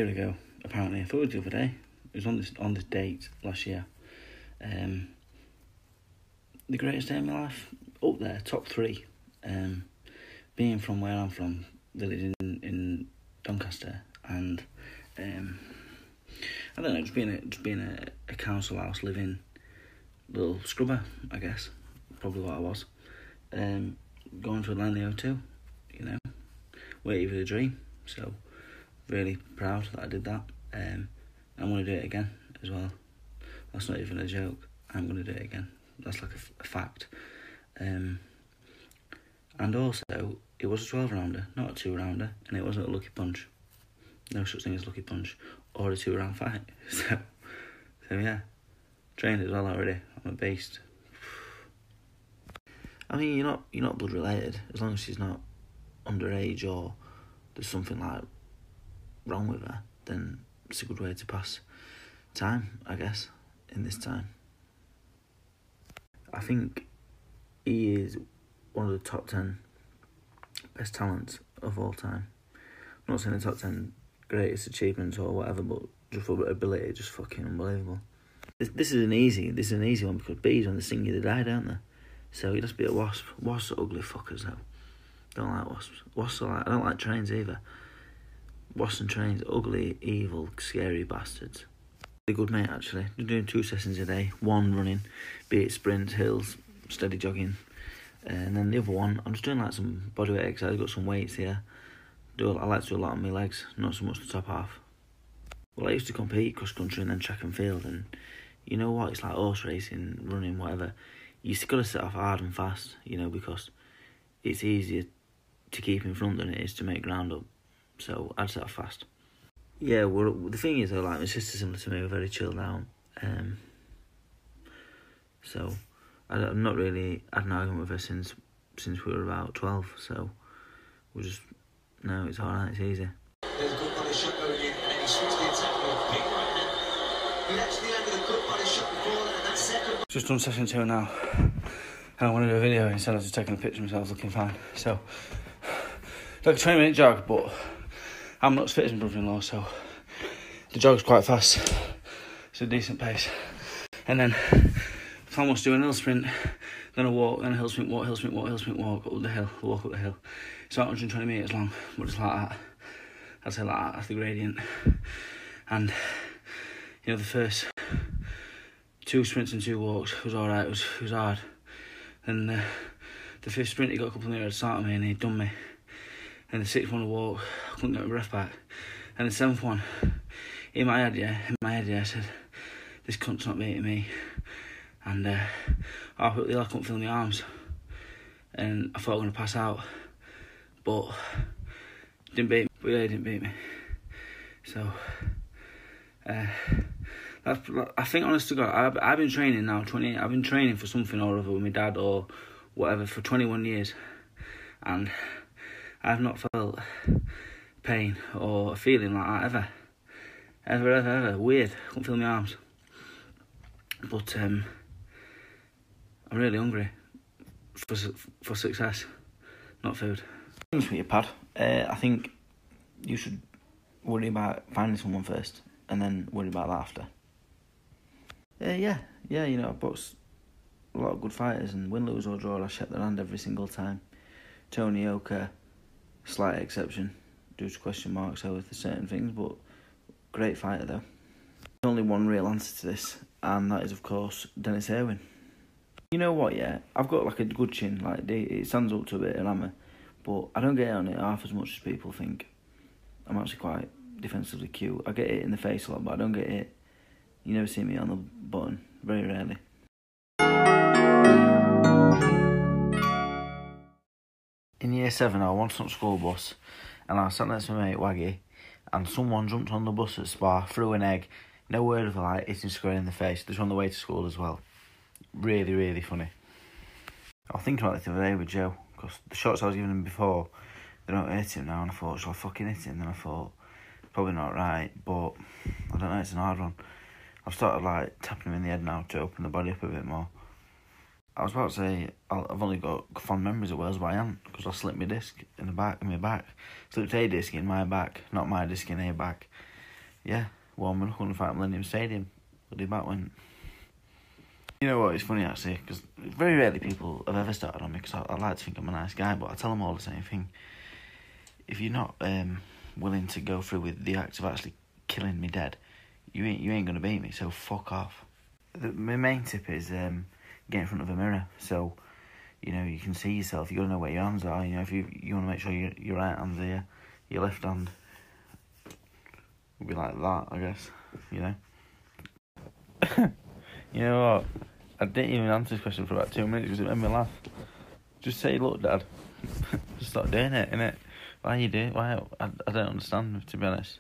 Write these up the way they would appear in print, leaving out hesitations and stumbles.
ago, apparently. I thought it was the other day. It was on this date last year. The greatest day of my life, up there, top 3. Being from where I'm from, village in Doncaster, and I don't know, just being a council house living little scrubber, I guess, probably what I was. Going to Atlanta the O2, you know, waiting for the dream. So really proud that I did that. I want to do it again as well. That's not even a joke. I'm going to do it again. That's like a fact. And also, it was a 12-rounder, not a 2-rounder, and it wasn't a lucky punch. No such thing as lucky punch or a 2-round fight. So yeah, trained as well already. I'm a beast. I mean, you're not blood related as long as she's not underage or there's something like wrong with her. Then it's a good way to pass time, I guess, in this time. I think he is one of the top 10 best talents of all time. I'm not saying the top 10 greatest achievements or whatever, but just for ability, just fucking unbelievable. This is an easy one because bees, when they sting you, they die, don't they? So you just be a wasp. Wasps are ugly fuckers though. Don't like wasps. Wasps are like, I don't like trains either. Wasps and trains, ugly, evil, scary bastards. They're good, mate, actually. They're doing 2 sessions a day. 1 running, be it sprints, hills, steady jogging. And then the other one, I'm just doing like some bodyweight exercise. I've got some weights here. I like to do a lot on my legs, not so much the top half. Well, I used to compete cross country and then track and field, and you know what? It's like horse racing, running, whatever. You just got to set off hard and fast, you know, because it's easier to keep in front than it is to make ground up. So I'd set off fast. Yeah, well, the thing is, though, like my sister's similar to me, we're very chilled out. So I've not really had an argument with her since we were about 12. So we're just, no, it's alright, it's easy. There's a good body shot going in, and then he switched the attack with a big right hand. He actually landed a good body shot before, and that second... Just done session 2 now, and I want to do a video instead of just taking a picture of myself looking fine. So, it's like a 20-minute jog, but I'm not as fit as my brother-in-law, so the jog's quite fast. It's a decent pace. And then, if I want to do an hill sprint, then a walk, then a hill sprint, walk, hill sprint, walk, hill sprint, walk up the hill, walk up the hill. It's about 120 metres long, but just like that. I'd say like that, that's the gradient. And, you know, the first 2 sprints and 2 walks was alright, it was hard. Then the 5th sprint, he got a couple of metres start of me and he'd done me. And the 6th one, to walk, I couldn't get my breath back. And the 7th one, in my head, I said, this cunt's not beating me. And half up the hill, I couldn't feel my arms. And I thought I was going to pass out. But didn't beat me. But yeah, he didn't beat me. So, I think, honest to God, I've been training now, I've been training for something or other with my dad or whatever for 21 years. And I've not felt pain or a feeling like that ever. Ever. Weird. I couldn't feel my arms. But I'm really hungry for success, not food. Things with your pad. I think you should worry about finding someone first and then worry about that after. Yeah, you know, I've boxed a lot of good fighters and win, lose or draw, I shake their hand every single time. Tony Yoka, slight exception due to question marks over certain things, but great fighter though. There's only one real answer to this, and that is of course Dennis Irwin. You know what, yeah, I've got like a good chin, like it stands up to a bit of hammer, but I don't get on it half as much as people think. I'm actually quite defensively cute. I get it in the face a lot, but I don't get it. You never see me on the button, very rarely. In year 7, I was on a school bus, and I sat next to my mate Waggy, and someone jumped on the bus at Spa, threw an egg, no word of a lie, hitting square in the face. This was on the way to school as well. Really, really funny. I was thinking about this the other day with Joe, because the shots I was giving him before, they don't hit him now, and I thought, shall I fucking hit him? Then I thought, probably not right, but I don't know, it's an hard one. I've started like tapping him in the head now to open the body up a bit more. I was about to say, I've only got fond memories of Wales, but I am, because I slipped my disc in my back. Slipped a disc in my back, not my disc in a back. yeah, well, I'm looking to fight Millennium Stadium. Bloody back went. You know what, it's funny actually, because very rarely people have ever started on me, because I like to think I'm a nice guy, but I tell them all the same thing. If you're not willing to go through with the act of actually killing me dead, you ain't going to beat me, so fuck off. My main tip is get in front of a mirror, so you know you can see yourself. You got to know where your hands are. You know, if you want to make sure your right hand's there, your left hand will be like that, I guess. You know. You know what? I didn't even answer this question for about 2 minutes because it made me laugh. Just say, look, Dad. Just stop doing it, innit? Why you do it? Why? I don't understand, to be honest.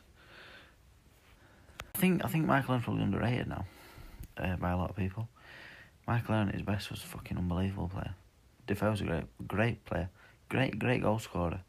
I think Michael Owen's probably underrated now by a lot of people. Michael Owen at his best was a fucking unbelievable player. Defoe's a great player. Great goal scorer.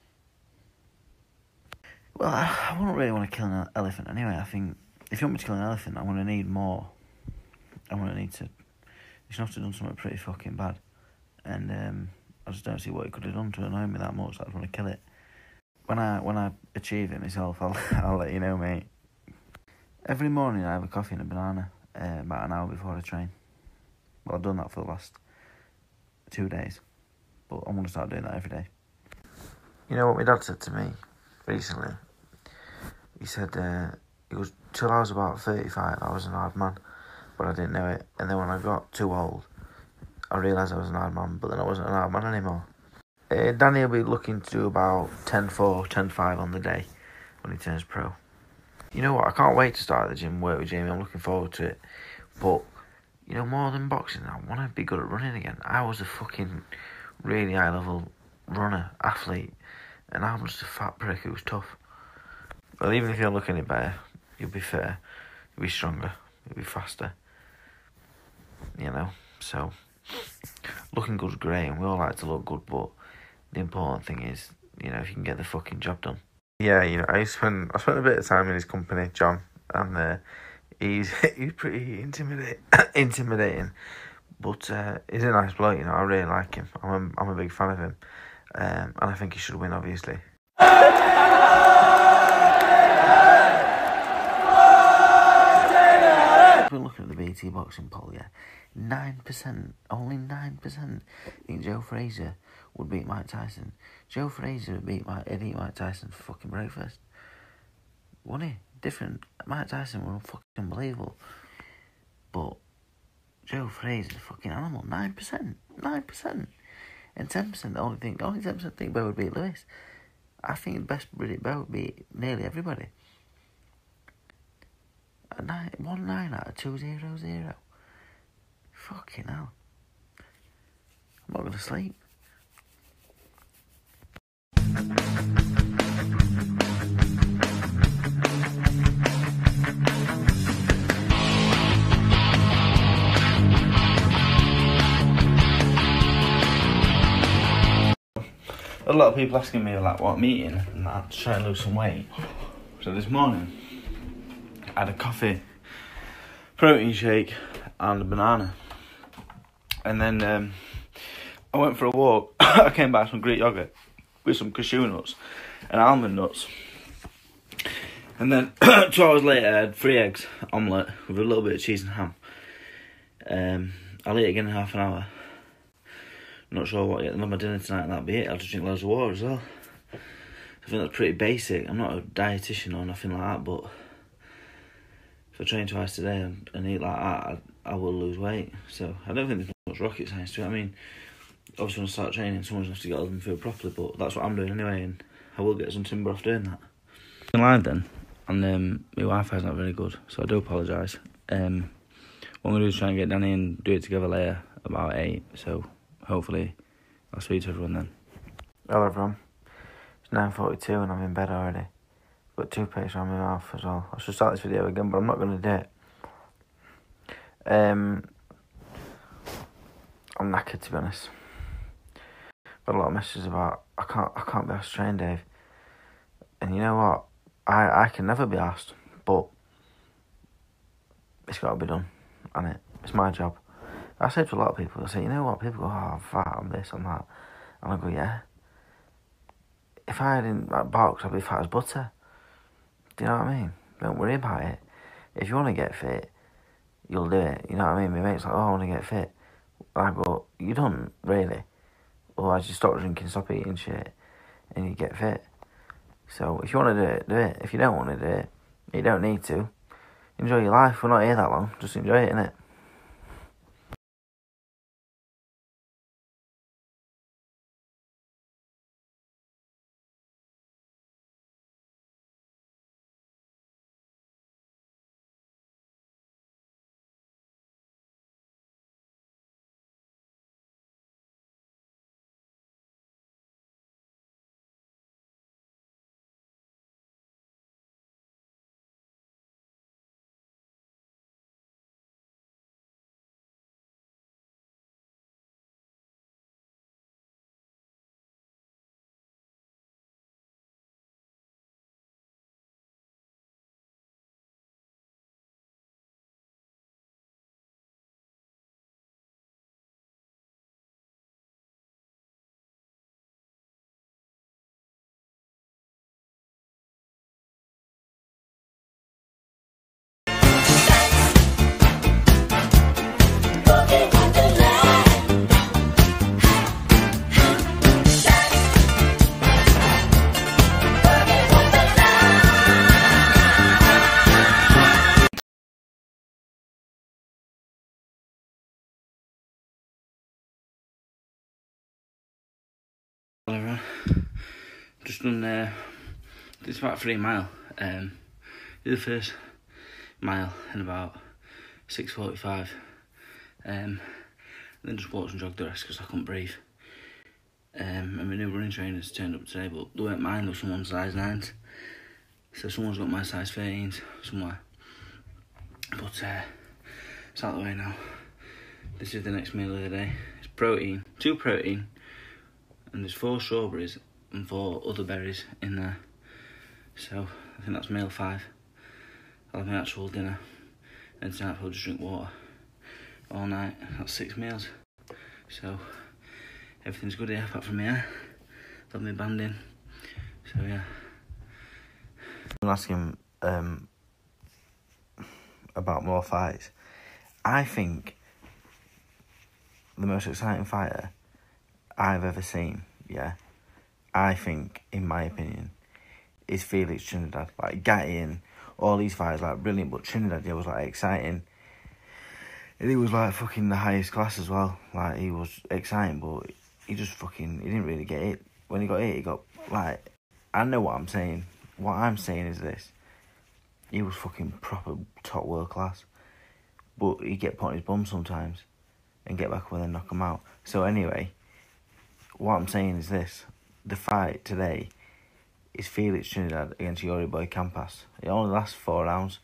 Well, I wouldn't really want to kill an elephant anyway. I think if you want me to kill an elephant, I'm going to need more. I'm going to need to... He should have done something pretty fucking bad. And I just don't see what he could have done to annoy me that much. I just want to kill it. When I achieve it myself, I'll let you know, mate. Every morning I have a coffee and a banana about an hour before I train. Well, I've done that for the last 2 days. But I'm going to start doing that every day. You know what my dad said to me recently? He said, he goes, till I was about 35, I was an hard man. But I didn't know it. And then when I got too old, I realised I was an hard man, but then I wasn't an hard man anymore. Danny will be looking to do about 10.4, 10.5 on the day when he turns pro. You know what, I can't wait to start at the gym and work with Jamie. I'm looking forward to it. But, you know, more than boxing, I want to be good at running again. I was a fucking really high-level runner, athlete, and I'm just a fat prick who was tough. Well, even if you're looking at it better, you'll be fitter, you'll be stronger, you'll be faster. You know, so looking good's great, and we all like to look good, but the important thing is, you know, if you can get the fucking job done. Yeah, you know, I spent a bit of time in his company, John, and he's pretty intimidating, but he's a nice bloke. You know, I really like him. I'm a big fan of him, and I think he should win, obviously. I've been looking at the BT boxing poll, yeah. 9%, only 9% think Joe Frazier would beat Mike Tyson. Joe Frazier would eat Mike Tyson for fucking breakfast. Wouldn't he? Different. Mike Tyson was fucking unbelievable. But Joe Frazier's a fucking animal. 9%. 9%. And 10% only 10% think Bo would beat Lewis. I think the best Bo would beat nearly everybody. 1-9 out of 2-0-0. Fucking hell. I'm not going to sleep. A lot of people asking me like what I'm eating and that to try and lose some weight. So this morning I had a coffee, protein shake and a banana. And then I went for a walk. I came back from Greek yogurt with some cashew nuts and almond nuts. And then 2 hours later I had 3 eggs, omelette with a little bit of cheese and ham. I'll eat again in half an hour. Not sure what I'll get my dinner tonight and that'll be it. I'll just drink loads of water as well. I think that's pretty basic. I'm not a dietitian or nothing like that, but if I train twice a day and eat like that, I will lose weight. So I don't think there's much rocket science to it. I mean, obviously when I start training, someone's going to have to get all of them food properly, but that's what I'm doing anyway, and I will get some timber off doing that. I'm live then, and my Wi-Fi's not very good, so I do apologise. What I'm going to do is try and get Danny and do it together later, about 8, so hopefully I'll speak to everyone then. Hello everyone, it's 9:42 and I'm in bed already. Got toothpaste around my mouth as well. I should start this video again, but I'm not going to do it. I'm knackered, to be honest. Got a lot of messages about I can't be asked to train, Dave. And you know what? I can never be asked, but it's got to be done, and it's my job. I say to a lot of people, I say, you know what? People go, oh, I'm fat, I'm this, I'm that. And I go, yeah. If I didn't box, I'd be fat as butter. Do you know what I mean? Don't worry about it. If you want to get fit, you'll do it. You know what I mean? My mate's like, oh, I want to get fit. I go, you don't, really. Otherwise you stop drinking, stop eating shit, and you get fit. So if you want to do it, do it. If you don't want to do it, you don't need to. Enjoy your life. We're not here that long. Just enjoy it, innit? Everyone, just done it's about 3 mile. Did the first mile in about 6:45. Then just walked and jogged the rest because I couldn't breathe. And my new running trainers turned up today, but they weren't mine. There was someone's size 9s, so someone's got my size 13s somewhere. But it's out of the way now. This is the next meal of the day. It's protein, 2 protein. And there's 4 strawberries and 4 other berries in there. So I think that's meal 5. I'll have my actual dinner. And tonight I'll just drink water all night. That's 6 meals. So everything's good here apart from my hair. Got my band in. So yeah. I'm asking about more fights. I think the most exciting fighter I've ever seen, I think, in my opinion, is Felix Trinidad. Like, Gatti and all these fighters, like, brilliant, but Trinidad, was, like, exciting. And he was, like, fucking the highest class as well. Like, he was exciting, but he just fucking, he didn't really get hit. When he got hit, he got, like, I know what I'm saying. What I'm saying is this. He was fucking proper top world class. But he'd get put on his bum sometimes and get back up and then knock him out. So anyway, what I'm saying is this. The fight today is Felix Trinidad against Yuri Boy Campas. It only lasts 4 rounds,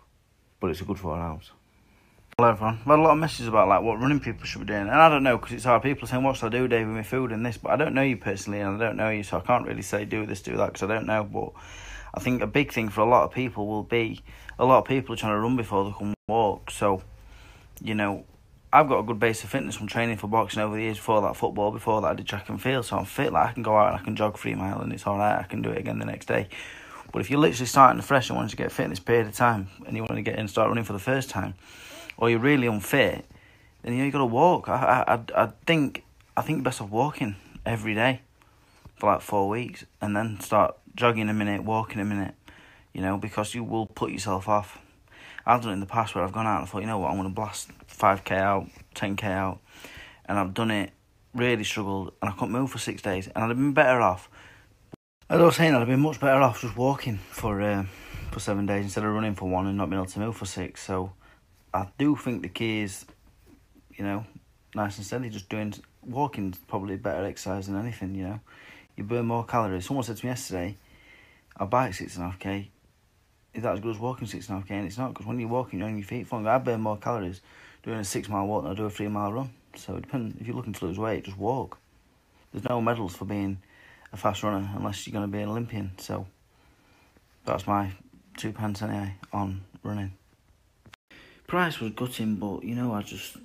but it's a good 4 rounds. Hello everyone. I've had a lot of messages about like what running people should be doing, and I don't know because it's hard. People are saying what should I do, Dave, with my food and this, but I don't know you personally, and I don't know you, so I can't really say do this, do that, because I don't know. But I think a big thing for a lot of people will be a lot of people are trying to run before they can walk. So, you know, I've got a good base of fitness from training for boxing over the years. Before that, football. Before that, I did track and field. So I'm fit. Like, I can go out and I can jog 3 mile and it's all right. I can do it again the next day. But if you're literally starting afresh and want to get fit in this period of time and you want to get in and start running for the first time, or you're really unfit, then you got to walk. I think you're best off walking every day for like 4 weeks and then start jogging a minute, walking a minute, you know, because you will put yourself off. I've done it in the past where I've gone out and thought, you know what, I'm going to blast 5k out, 10k out, and I've done it, really struggled, and I couldn't move for 6 days, and I'd have been better off. As I was saying, I'd have been much better off just walking for 7 days instead of running for 1 and not being able to move for 6. So I do think the key is, you know, nice and steady, just walking's probably better exercise than anything, you know. You burn more calories. Someone said to me yesterday, I'll bike 6.5k. Is that as good as walking 6.5k? And it's not, because when you're walking, you're on your feet for longer. I burn more calories doing a 6 mile walk than I do a 3 mile run. So it depends. If you're looking to lose weight, just walk. There's no medals for being a fast runner unless you're going to be an Olympian. So that's my 2 pence anyway on running. Price was gutting, but you know, I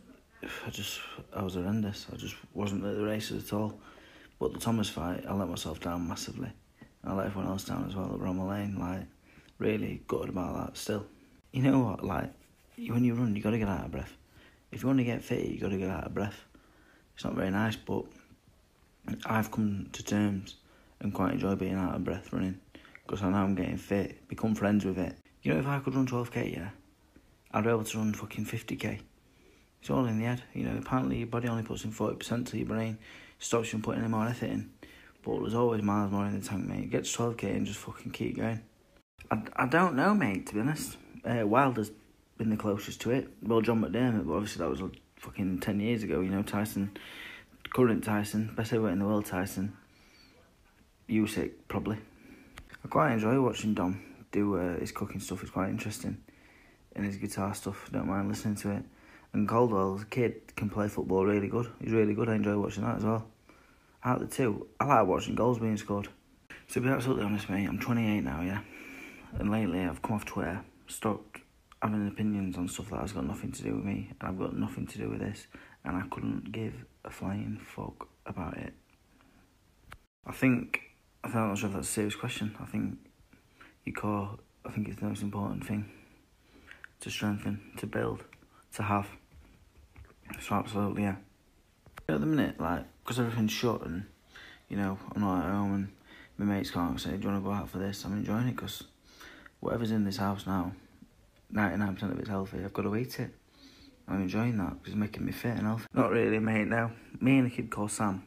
was horrendous. I just wasn't at the races at all. But the Thomas fight, I let myself down massively. I let everyone else down as well that were on my lane. Like, really gutted about that still. You know what, like, when you run, you got to get out of breath. If you want to get fit, you got to get out of breath. It's not very nice, but I've come to terms and quite enjoy being out of breath running, because I know I'm getting fit, become friends with it. You know, if I could run 12k, yeah, I'd be able to run fucking 50k. It's all in the head, you know. Apparently your body only puts in 40% to your brain, stops you from putting any more effort in. But there's always miles more in the tank, mate. Get to 12k and just fucking keep going. I don't know, mate, to be honest. Wilder's been the closest to it. Well, John McDermott, but obviously that was fucking 10 years ago, you know. Tyson, current Tyson, best heavyweight in the world Tyson. Usyk, probably. I quite enjoy watching Dom do his cooking stuff. It's quite interesting. And his guitar stuff, don't mind listening to it. And Caldwell, as a kid, can play football really good. He's really good. I enjoy watching that as well. Out of the two, I like watching goals being scored. To be absolutely honest, mate, I'm 28 now, yeah? And lately I've come off Twitter, stopped having opinions on stuff that has got nothing to do with me, and I've got nothing to do with this, and I couldn't give a flying fuck about it. I I'm not sure if that's a serious question. I think it's the most important thing to strengthen, to build, to have. So absolutely, yeah. At the minute, like, because everything's shut and, you know, I'm not at home and my mates can't say, do you want to go out for this? I'm enjoying it because whatever's in this house now, 99% of it's healthy. I've got to eat it. I'm enjoying that because it's making me fit and healthy. Not really, mate, now. Me and a kid called Sam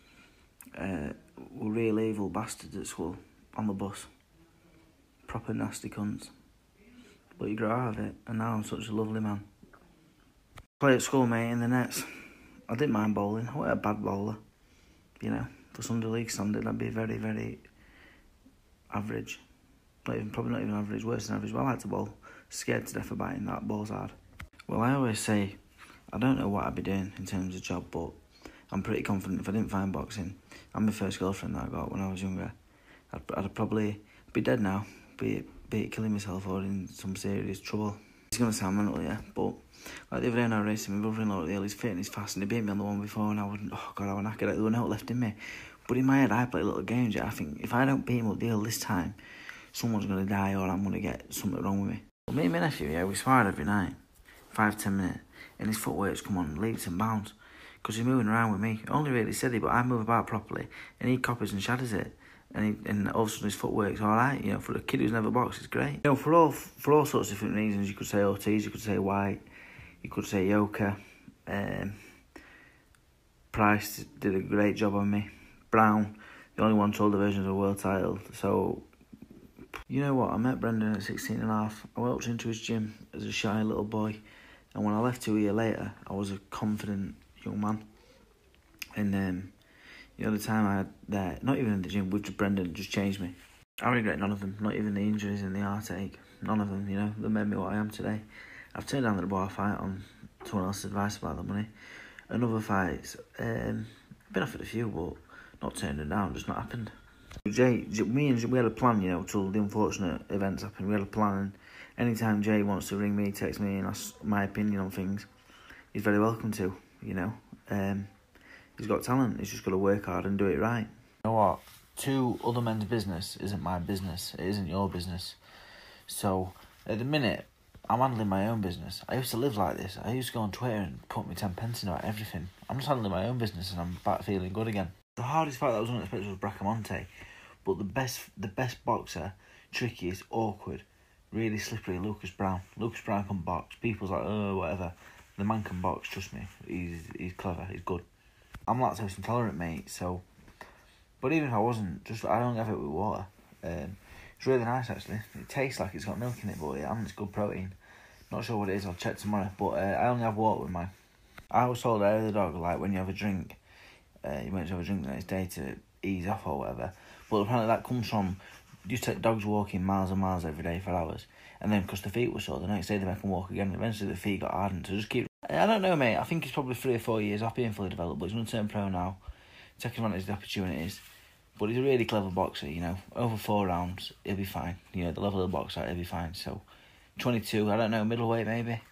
were real evil bastards at school on the bus. Proper nasty cunts. But you grow out of it, and now I'm such a lovely man. Play at school, mate, in the nets. I didn't mind bowling. I wasn't a bad bowler. You know, for Sunday League standard, I'd be very, very average. Probably not even average, worse than average. But I like to bowl. Scared to death of biting that ball's hard. Well, I always say, I don't know what I'd be doing in terms of job, but I'm pretty confident if I didn't find boxing, and my first girlfriend that I got when I was younger, I'd probably be dead now, be it killing myself or in some serious trouble. It's going to sound mental, yeah, but like the other day when I was racing, my brother-in-law at the hill, he's fit and he's fast, and he beat me on the one before, and I was knackered, there was no left in me. But in my head, I play little games, yeah. I think if I don't beat him up the hill this time, someone's going to die or I'm going to get something wrong with me. But me and my nephew, yeah, we sparred every night, 5-10 minutes, and his footwork's come on leaps and bounds, because he's moving around with me. Only really steady, but I move about properly, and he copies and shatters it. And all of a sudden his footwork's alright, you know, for a kid who's never boxed, it's great. You know, for all sorts of different reasons, you could say Ortiz, you could say White, you could say Yoka, Price did a great job on me, Brown, the only one to hold the version of a world title. So, you know what, I met Brendan at 16 and a half, I walked into his gym as a shy little boy, and when I left 2 years later, I was a confident young man. And you know, the time I had there, not even in the gym, with Brendan, just changed me. I regret none of them, not even the injuries and the heartache. None of them, you know, they made me what I am today. I've turned down the bar fight on someone else's advice about the money. And other fights, been offered a few, but not turned them down, just not happened. Jay, we had a plan, you know, till the unfortunate events happened. We had a plan, and anytime Jay wants to ring me, text me, and ask my opinion on things, he's very welcome to, you know. He's got talent, he's just got to work hard and do it right. You know what? Two other men's business isn't my business, it isn't your business. So, at the minute, I'm handling my own business. I used to live like this. I used to go on Twitter and put me 10 pence in about everything. I'm just handling my own business and I'm back feeling good again. The hardest fight that was unexpected was Bracamonte. But the best boxer, trickiest, awkward, really slippery, Lucas Brown. Lucas Brown can box. People's like, oh, whatever. The man can box, trust me. He's clever, he's good. I'm lactose intolerant, mate, so... But even if I wasn't, I don't have it with water. It's really nice, actually. It tastes like it's got milk in it, but it's good protein. Not sure what it is, I'll check tomorrow. But I only have water with mine. I was told earlier the dog, like, when you have a drink, you might have a drink the next day to ease off or whatever. But apparently that comes from... You take dogs walking miles and miles every day for hours. And then, because the feet were sore, the next day they make them walk again. Eventually the feet got hardened, so just keep... I don't know, mate. I think he's probably 3 or 4 years off being fully developed, but he's going to turn pro now. Taking advantage of the opportunities. But he's a really clever boxer, you know. Over 4 rounds, he'll be fine. You know, the level of the boxer, he'll be fine. So, 22, I don't know, middleweight maybe.